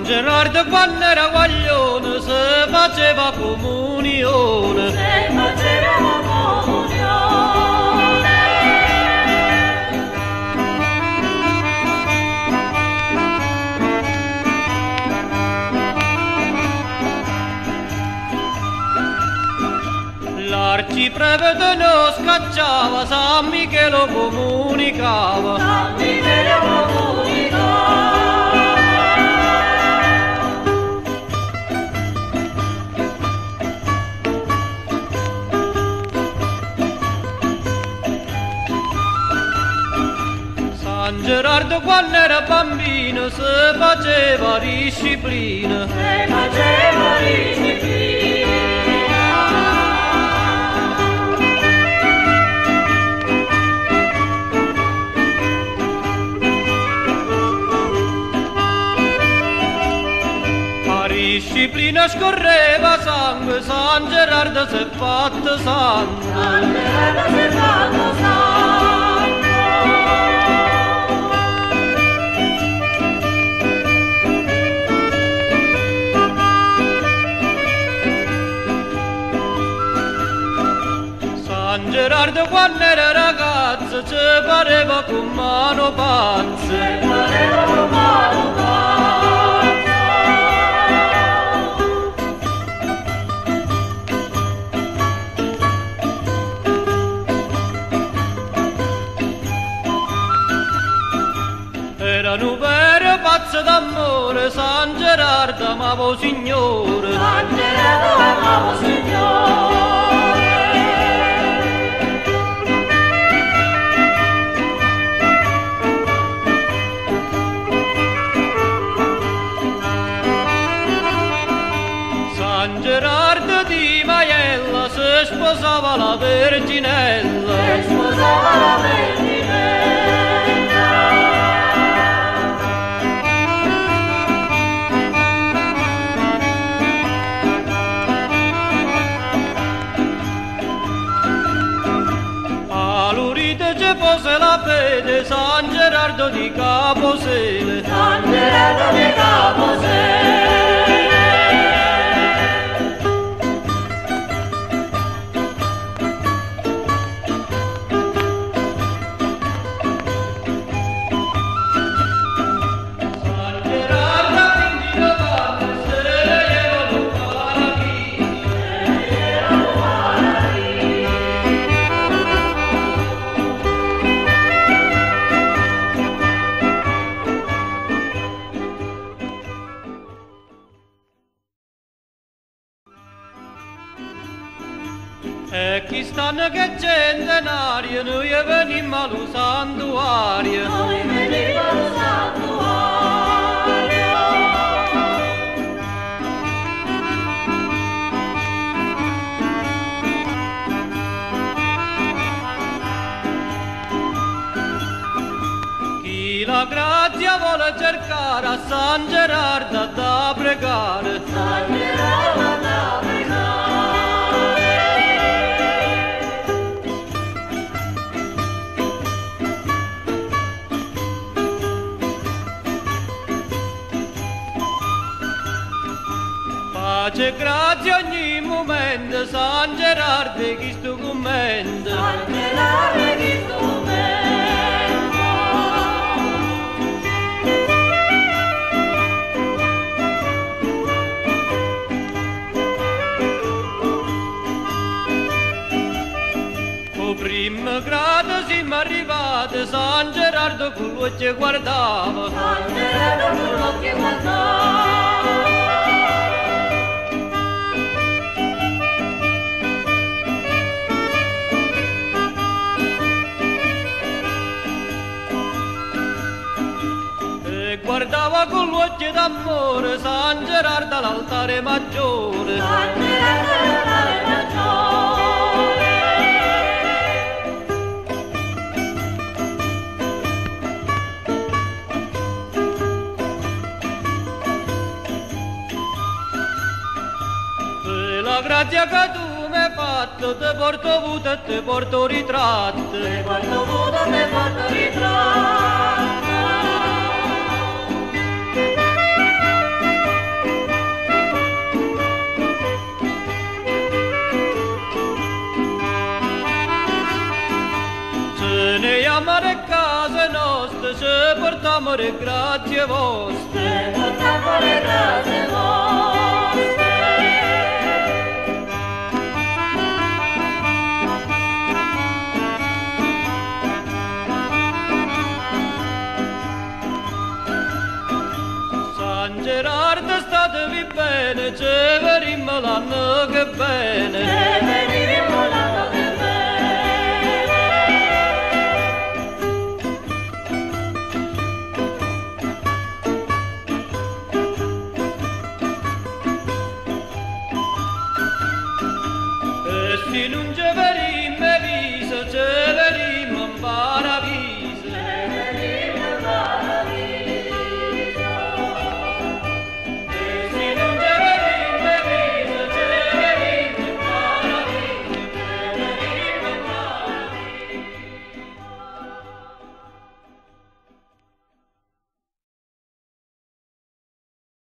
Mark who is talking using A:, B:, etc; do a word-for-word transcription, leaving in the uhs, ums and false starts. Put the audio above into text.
A: San Gerardo quando era guaglione se faceva comunione,
B: se faceva comunione.
A: L'arciprete non scacciava, San Michele comunicava,
B: San Michele comunicava.
A: San Gerardo quando era bambino se faceva disciplina,
B: se faceva disciplina.
A: Disciplina scorreva sangue, San Gerardo si è fatto sangue.
B: San Gerardo si è fatto sangue.
A: San Gerardo quando era ragazzo ci pareva con mano pazza,
B: ci pareva con mano pazza.
A: Era un vero pazzo d'amore, San Gerardo amavo Signore,
B: San Gerardo amavo Signore.
A: San Gerardo di Maiella se sposava la Verginella,
B: se sposava la Verginella.
A: Pose la fede San Gerardo di Caposele,
B: San Gerardo di Caposele.
A: San Gerardo quindi lo padre se le llevano paradiso,
B: se le llevano paradiso.
A: E chi stanno che centenario, noi venimmo allo santuario,
B: noi venimmo allo santuario.
A: Chi la grazia vuole cercare a San Gerardo da pregare,
B: San Gerardo da pregare.
A: Pace e grazia ogni momento, San Gerardo chi sto commento,
B: San Gerardo chi sto commento. O
A: primo grado siamo arrivati, San Gerardo con l'occhio guardava,
B: San Gerardo con l'occhio guardava.
A: Guardava con l'occhio d'amore San Gerardo all'altare maggiore,
B: San Gerardo all'altare maggiore. E la grazia che tu mi hai fatto, te porto avuto e te porto ritratto, te porto avuto e te porto ritratto. portiamo le case nostre, ci portiamo le grazie vostre.
C: Portiamo le grazie vostre.
B: San Gerardo statevi bene, ci vedremo l'anno che bene.